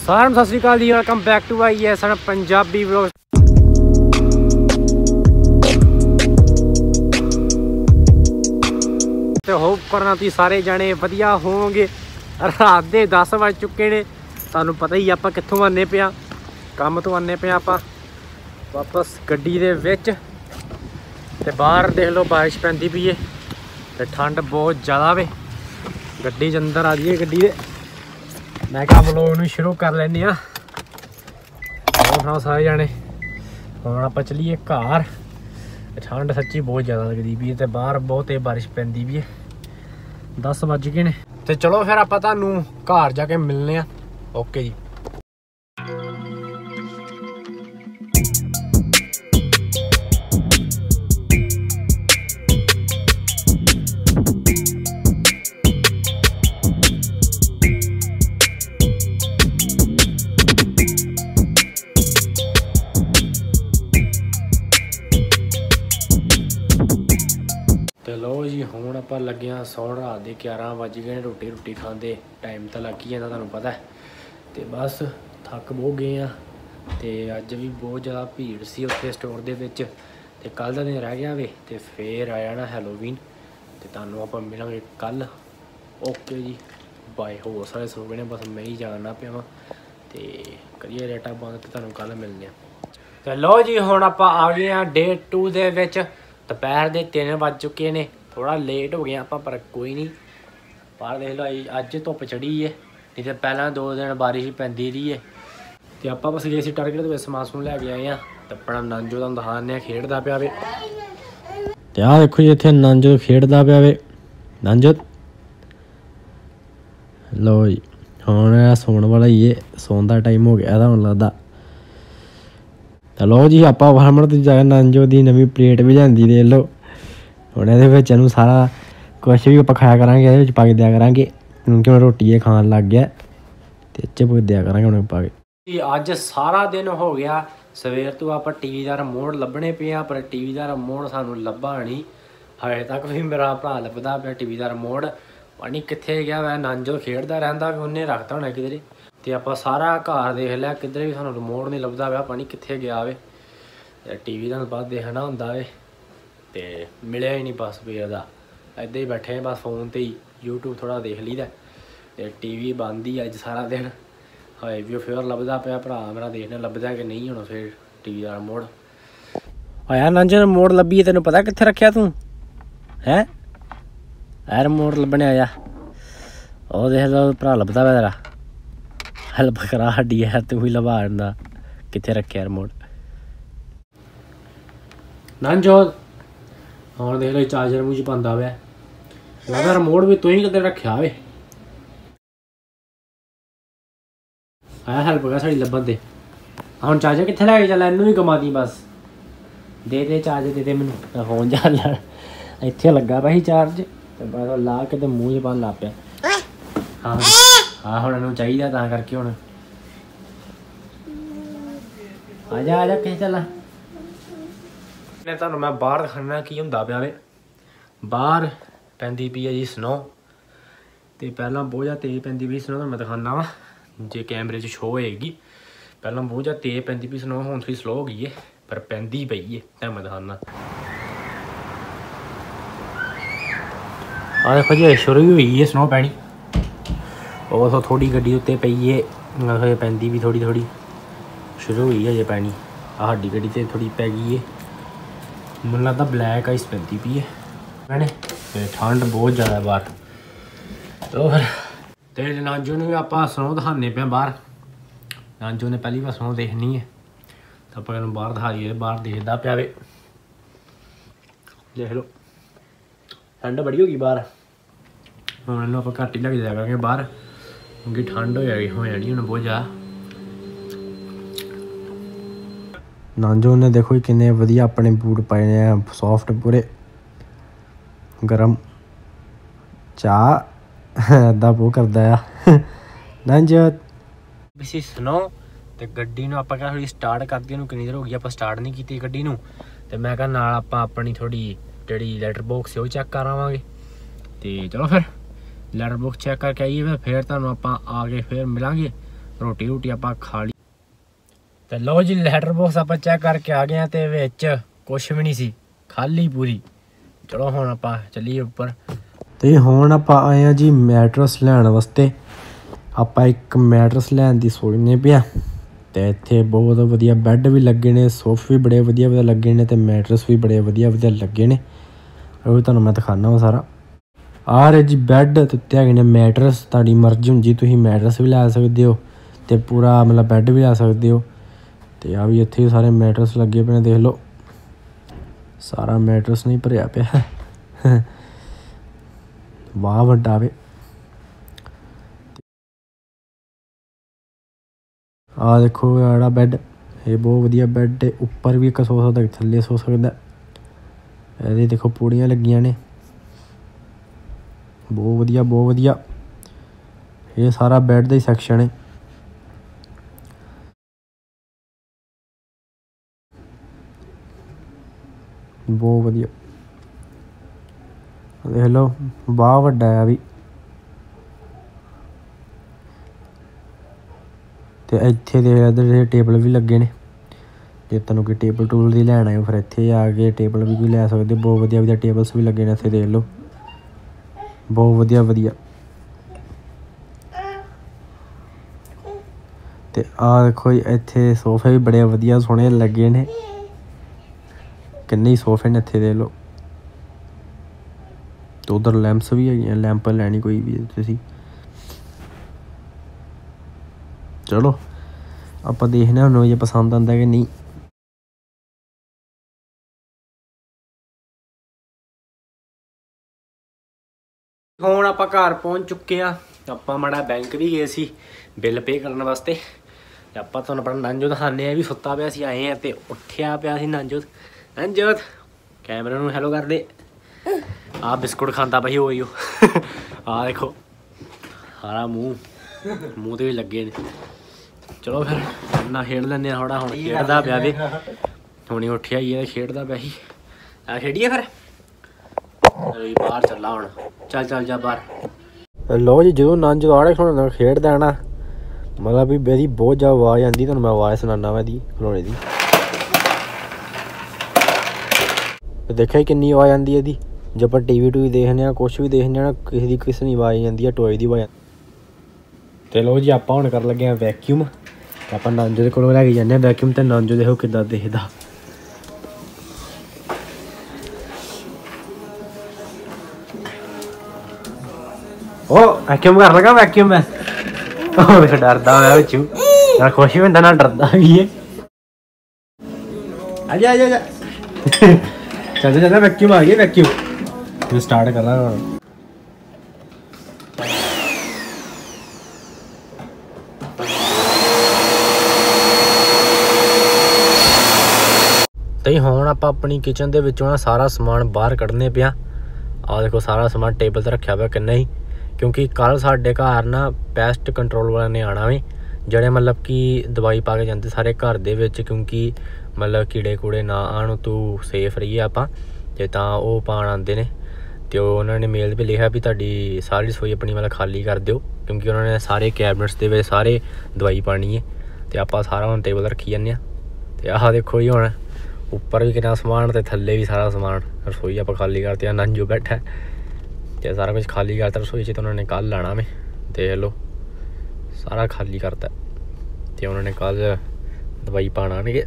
सारे सत श्री अकाल जी, welcome back to IS Punjabi vlog. तो होप करना तुसीं सारे जाने वधिया होवोगे। रात के 10 बज चुके ने, तुहानूं पता ही आपां कित्थों आने पे आ, काम तो आने पे आपां वापस गड्डी दे विच। ते बाहर देख लो बारिश पैंदी पई है ते ठंड बहुत ज़्यादा वे। गड्डी च अंदर आ जाइए गड्डी दे, मैं क्या व्लॉग नूं शुरू कर लैने आ। सारे जाने हुण आपां चलीए घर। ठंड सच्ची बहुत ज़्यादा लगदी पई है, बाहर बहुत तेज बारिश पैंदी पई है। 10 बज गए ने ते चलो फिर आपां तुहानूं घर जाके मिलने आ। ओके जी। तो लो जी हुण आपां लगे हाँ सौण। रात के 11 बज गए। रोटी खाते टाइम तो लग ही जाता, तुहानूं पता है। तो बस थक बहुत गए हाँ। तो अज भी बहुत ज़्यादा भीड़ सी उत्थे स्टोर दे विच। ते कल का दिन रह गया वे ते फिर आ जाना हैलोवीन। तो तुहानूं आपां मिलांगे कल। ओके जी बाय। हो सारे सो गए ने, बस मैं ही जाना पिया वां। ते करिए रेटा बंद ते तुहानूं कल मिलने आ। तो लो जी हुण आपां आ गए हाँ डे 2 दे विच। दोपहर के 3 बज चुके ने, थोड़ा लेट हो गए आप, पर कोई नहीं। बाहर देख लो अज धुप्प चढ़ी है, नहीं तो पहला 2 दिन बारिश पैंदी रही है। तो आप बस गए टारगेट के समान समून लैके आए हैं। तो अपना नांजो तुहानूं दिखाने खेडदा पिया वे। ते आ देखो जी इत्थे नांजो खेडदा पिया वे। नांजो लो जी हुण सौण वाला ही है, सौन का टाइम हो गया हुण लगदा। तो लो जी आप हरमन जाकर नांजो की नवी प्लेट भी लियांदी देख लो। हुण इहदे विच इहनूं सारा कुछ भी आप खाया करांगे, इहदे विच पा के दिया करांगे, क्योंकि हुण रोटी खाण लग गया। ते इह च दिया करांगे हुण पा के। अज सारा दिन हो गया सवेर तो आप टीवी का रिमोट लभने पे आ, पर टीवी का रिमोट सानूं लभा नहीं। हजे तक भी मेरा भरा लभदा पिया टीवी का रिमोट, पता नहीं कित्थे गया। मैं नांजो खेडदा रहिंदा, उन्हें रखता होना किधरे। तो आप सारा घर देख लिया, किधर भी सानूं रिमोट नहीं लभदा पिया, पता नहीं कित्थे गया वे। टीवी तुहानूं बस देखना हुंदा वे ते मिलिया ही नहीं बस पे दा। इदां ही बैठे बस फोन ते ही यूट्यूब थोड़ा देख लीदा। ते टीवी बंद ही अज सारा दिन। हाए भी फिर लभदा पिया भरा मेरा, देखने लभदा कि नहीं होना फिर टीवी का रिमोट। आया नांजो रिमोट लभी, तेनों पता कित्थे रखिया तूं है? ऐ रिमोट लभने आया, ओह देख लो भरा लभदा पिया तेरा। हैल्प करा साडी यार, तू ही लभा दिंदा कित्थे रखिया रिमोट। नांजो हुण देख लो चार्जर मूँह च पांदा पिया, लगदा रिमोट भी तूं ही किते रखिया वे। आया हैल्प कर साडी लभन ते। हुण चार्जर कित्थे लैके चला, इनू ही घुमा दी बस। दे चार्जर दे मैनूं, फोन चार्ज इत्थे लग्गा पिया सी चार्ज, ते बस ला के ते मूँह च पान लग पिया। हाँ हाँ हुण इनूं चाहीदा तां करके। हुण आजा कित्थे चला। तुहानूं मैं बाहर दिखाना की हुंदा पिया वे। बाहर पैंदी पई है जी स्नो। तो पहला बहुत ज़्यादा तेज़ पैंदी पई स्नो, मैं दिखाना वा जे कैमरे च शो होएगी। पहला बहुत ज़्यादा तेज़ पैंदी पई स्नो, हुण थोड़ी स्लो हो गई है, पर पैंदी पई है। तो मैं दिखाना आ देखो जी शुरू ही हुई है स्नो पैनी। और थोड़ी गड्डी उत्ते पई है, पैंदी भी थोड़ी थोड़ी शुरू हुई है जे पैनी। साडी गड्डी ते थोड़ी पै गई है, मैनूं लगदा ब्लैक आइस पैंदी पई है मैंने। ठंड बहुत ज़्यादा बाहर। तो फिर ते नांजो ने भी आप स्नो दिखाने पे बाहर। नांजो ने पहली बार स्नो देखनी है, तो आप बाहर दिखा दिए। बाहर देखदा पिया वे, देख लो ठंड बड़ी होगी बाहर। हुण इन्हूं आपां घट ही लैके जाया करांगे बाहर, क्योंकि ठंड हो जानी हुण बहुत ज़्यादा। नांजो ने देखो किन्ने वधिया अपने बूट पाए ने, सॉफ्ट पूरे गरम। चाह अद्धा वो करदा आ नांजो बिसी स्नो। तो गड्डी नूं आपां क्या थोड़ी स्टार्ट करदी, किन्नी देर हो गई आपां स्टार्ट नहीं कीती गड्डी नूं। तो मैं कहा नाल आपां अपनी थोड़ी जिहड़ी लैटर बॉक्स है वो चैक कर आवांगे। तो चलो फिर लैटर बॉक्स चैक करके आइए, फिर तुहानूं आपां आ के फिर मिलांगे। रोटी रोटी आप खा ली। तो लो जी लैटर बॉक्स आप चैक करके आ गए तो विच कुछ भी नहीं सी, खाली पूरी। चलो हुण आप चलीए उपर। तो हुण आप आए हैं जी मैट्रस लैन वास्ते। आप एक मैट्रस लैन की सोचने पे। तो इत्थे बहुत वधिया बैड भी लगे ने, सोफे भी बड़े वधिया वधिया लगे ने, तो मैट्रस भी बड़े वधिया वधिया लगे ने। ਉਹ ਵੀ ਤੁਹਾਨੂੰ ਮੈਂ ਦਿਖਾਉਂਦਾ ਵਾ ਸਾਰਾ। ਆ ਰਹੇ ਜੀ ਬੈੱਡ ਦਿੱਤੇ ਹੈਗੇ ਨੇ ਮੈਟਰਸ। ਤੁਹਾਡੀ ਮਰਜ਼ੀ ਹੁੰਦੀ ਤੁਸੀਂ ਮੈਟਰਸ ਵੀ ਲੈ ਸਕਦੇ ਹੋ ਅਤੇ ਪੂਰਾ ਮਤਲਬ ਬੈੱਡ ਵੀ ਲੈ ਸਕਦੇ ਹੋ। ਅਤੇ ਆ ਵੀ ਇੱਥੇ ਸਾਰੇ ਮੈਟਰਸ ਲੱਗੇ ਪਏ ਨੇ, ਦੇਖ ਲਓ ਸਾਰਾ ਮੈਟਰਸ ਨਹੀਂ ਭਰਿਆ ਪਿਆ। ਵਾਹ ਵੱਡਾ ਵੇ। ਆਹ ਦੇਖੋ ਜਿਹੜਾ ਬੈੱਡ, ਇਹ ਬਹੁਤ ਵਧੀਆ ਬੈੱਡ ਹੈ। ਉੱਪਰ ਵੀ ਇੱਕ ਸੌ ਸਕਦਾ, ਥੱਲੇ ਸੌ ਸਕਦਾ। ਇਹਦੇ ਦੇਖੋ ਪੂੜੀਆਂ ਲੱਗੀਆਂ ਨੇ, ਬਹੁਤ ਵਧੀਆ ਬਹੁਤ ਵਧੀਆ। ਇਹ ਸਾਰਾ ਬੈੱਡ ਦਾ ਹੀ ਸੈਕਸ਼ਨ ਹੈ। ਬਹੁਤ ਵਧੀਆ ਦੇਖ ਲਓ, ਬਾਹ ਵੱਡਾ ਆ ਵੀ। ਅਤੇ ਇੱਥੇ ਦੇ ਇੱਧਰ ਟੇਬਲ ਵੀ ਲੱਗੇ ਨੇ। ਜੇ ਤੁਹਾਨੂੰ ਕੋਈ ਟੇਬਲ ਟੂਬਲ ਦੀ ਲੈਣ ਆਇਓ ਫਿਰ ਇੱਥੇ ਆ ਕੇ ਟੇਬਲ ਵੀ ਕੋਈ ਲੈ ਸਕਦੇ ਹੋ। ਬਹੁਤ ਵਧੀਆ ਵਧੀਆ ਟੇਬਲਸ ਵੀ ਲੱਗੇ ਨੇ ਇੱਥੇ, ਦੇਖ ਲਓ ਬਹੁਤ ਵਧੀਆ ਵਧੀਆ। ਅਤੇ ਆਹ ਦੇਖੋ ਜੀ ਇੱਥੇ ਸੋਫੇ ਵੀ ਬੜੇ ਵਧੀਆ ਸੋਹਣੇ ਲੱਗੇ ਨੇ। ਕਿੰਨੇ ਹੀ ਸੋਫੇ ਨੇ ਇੱਥੇ, ਦੇਖ ਲਓ। ਅਤੇ ਉੱਧਰ ਲੈਂਪਸ ਵੀ ਹੈਗੀਆਂ, ਲੈਂਪ ਲੈਣੀ ਕੋਈ ਵੀ ਤੁਸੀਂ। ਚਲੋ ਆਪਾਂ ਦੇਖਦੇ ਹਾਂ ਹੁਣ ਜੇ ਪਸੰਦ ਆਉਂਦਾ ਕਿ ਨਹੀਂ। ਹੁਣ ਆਪਾਂ ਘਰ ਪਹੁੰਚ ਚੁੱਕੇ ਹਾਂ। ਆਪਾਂ ਮਾੜਾ ਬੈਂਕ ਵੀ ਗਏ ਸੀ ਬਿੱਲ ਪੇ ਕਰਨ ਵਾਸਤੇ। ਅਤੇ ਆਪਾਂ ਤੁਹਾਨੂੰ ਆਪਣਾ ਨਵਜੋਤ ਦਿਖਾਉਂਦੇ ਹਾਂ ਵੀ ਸੁੱਤਾ ਪਿਆ ਸੀ। ਆਏ ਹਾਂ ਅਤੇ ਉੱਠਿਆ ਪਿਆ ਸੀ ਨਵਜੋਤ। ਨਵਜੋਤ ਕੈਮਰੇ ਨੂੰ ਹੈਲੋ ਕਰਦੇ। ਆਹ ਬਿਸਕੁਟ ਖਾਂਦਾ ਭਾਈ ਹੋਈ ਉਹ। ਆਹ ਦੇਖੋ ਸਾਰਾ ਮੂੰਹ 'ਤੇ ਵੀ ਲੱਗੇ ਨੇ। ਚਲੋ ਫਿਰ ਇੰਨਾ ਖੇਡ ਲੈਂਦੇ ਹਾਂ ਥੋੜ੍ਹਾ। ਹੁਣ ਖੇਡਦਾ ਪਿਆ ਵੇ, ਹੁਣੀ ਉੱਠਿਆ ਹੀ ਹੈ ਖੇਡਦਾ ਪਿਆ ਸੀ। ਆ ਖੇਡੀਏ ਫਿਰ। ਬਾਹਰ ਚੱਲਾ ਹੁਣ, ਚੱਲ ਚੱਲ ਜਾ ਬਾਹਰ। ਲਓ ਜੀ ਜਦੋਂ ਨਵਜੋਤ ਆੜੇ ਖਲੋਣੇ ਖੇਡਦਾ ਨਾ, ਮਤਲਬ ਵੀ ਇਹਦੀ ਬਹੁਤ ਜ਼ਿਆਦਾ ਆਵਾਜ਼ ਆਉਂਦੀ। ਤੁਹਾਨੂੰ ਮੈਂ ਆਵਾਜ਼ ਸੁਣਾਉਂਦਾ ਵਾ ਇਹਦੀ ਖਲੋਣੇ ਦੀ। ਦੇਖਿਆ ਕਿੰਨੀ ਆਵਾਜ਼ ਆਉਂਦੀ ਇਹਦੀ। ਜੇ ਆਪਾਂ TV ਟੂਵੀ ਦੇਖਦੇ ਹਾਂ, ਕੁਛ ਵੀ ਦੇਖਦੇ ਹਾਂ, ਕਿਸੇ ਦੀ ਆਵਾਜ਼ ਆਉਂਦੀ ਹੈ, ਟੋਏ ਦੀ ਆਵਾਜ਼। ਅਤੇ ਲਓ ਜੀ ਆਪਾਂ ਹੁਣ ਕਰਨ ਲੱਗੇ ਹਾਂ ਵੈਕਿਊਮ। ਆਪਾਂ ਨਵਜੋਤ ਦੇ ਕੋਲੋਂ ਲੈ ਕੇ ਜਾਂਦੇ ਹਾਂ ਵੈਕਿਊਮ। ਅਤੇ ਨਵਜੋਤ ਦੇਖੋ ਕਿੱਦਾਂ ਦਿਖਦਾ। ਉਹ ਵੈਕਿਊਮ ਕਰ ਲਗਾ ਵੈਕਿਊਮ। ਮੈਂ ਉਹ ਦੇਖ ਡਰਦਾ ਹੋਇਆ ਵਿੱਚੋਂ, ਨਾਲ ਖੁਸ਼ ਵੀ ਹੁੰਦਾ ਨਾਲ ਡਰਦਾ ਵੀ ਹੈ। ਆਜਾ ਆਜਾ ਆਜਾ ਚੱਲਦਾ ਚੱਲਦਾ ਵੈਕਿਊਮ ਆ ਗਈ। ਵੈਕਿਊਮ ਸਟਾਰਟ ਕਰ ਲਾ। ਤੇ ਹੁਣ ਆਪਾਂ ਆਪਣੀ ਕਿਚਨ ਦੇ ਵਿੱਚੋਂ ਨਾ ਸਾਰਾ ਸਮਾਨ ਬਾਹਰ ਕੱਢਣੇ ਪਿਆ। ਆਹ ਦੇਖੋ ਸਾਰਾ ਸਮਾਨ ਟੇਬਲ 'ਤੇ ਰੱਖਿਆ ਪਿਆ ਕਿੰਨਾ ਹੀ। ਕਿਉਂਕਿ ਕੱਲ੍ਹ ਸਾਡੇ ਘਰ ਨਾ ਪੈਸਟ ਕੰਟਰੋਲ ਵਾਲਿਆਂ ਨੇ ਆਉਣਾ ਵੇ, ਜਿਹੜੇ ਮਤਲਬ ਕਿ ਦਵਾਈ ਪਾ ਕੇ ਜਾਂਦੇ ਸਾਰੇ ਘਰ ਦੇ ਵਿੱਚ। ਕਿਉਂਕਿ ਮਤਲਬ ਕੀੜੇ ਕੂੜੇ ਨਾ ਆਉਣ, ਤੂੰ ਸੇਫ ਰਹੀਏ ਆਪਾਂ। ਅਤੇ ਤਾਂ ਉਹ ਪਾਉਣ ਆਉਂਦੇ ਨੇ। ਅਤੇ ਉਹਨਾਂ ਨੇ ਮੇਲ ਵੀ ਲਿਖਿਆ ਵੀ ਤੁਹਾਡੀ ਸਾਰੀ ਰਸੋਈ ਆਪਣੀ ਮਤਲਬ ਖਾਲੀ ਕਰ ਦਿਓ। ਕਿਉਂਕਿ ਉਹਨਾਂ ਨੇ ਸਾਰੇ ਕੈਬਨਿਟਸ ਦੇ ਵਿੱਚ ਸਾਰੇ ਦਵਾਈ ਪਾਉਣੀ ਹੈ। ਅਤੇ ਆਪਾਂ ਸਾਰਾ ਹੁਣ ਟੇਬਲ ਰੱਖੀ ਜਾਂਦੇ ਹਾਂ। ਅਤੇ ਆਹ ਦੇਖੋ ਜੀ ਹੁਣ ਉੱਪਰ ਵੀ ਕਿੰਨਾ ਸਮਾਨ ਅਤੇ ਥੱਲੇ ਵੀ ਸਾਰਾ ਸਮਾਨ। ਰਸੋਈ ਆਪਾਂ ਖਾਲੀ ਕਰਤੀ। ਆ ਨੰਜੂ ਬੈਠਾ ਅਤੇ ਸਾਰਾ ਕੁਛ ਖਾਲੀ ਕਰਤਾ ਰਸੋਈ 'ਚ। ਤਾਂ ਉਹਨਾਂ ਨੇ ਕੱਲ੍ਹ ਲਾਉਣਾ ਵੇ, ਦੇਖ ਲਓ ਸਾਰਾ ਖਾਲੀ ਕਰਤਾ। ਅਤੇ ਉਹਨਾਂ ਨੇ ਕੱਲ੍ਹ ਦਵਾਈ ਪਾਉਣ ਆਉਣਗੇ।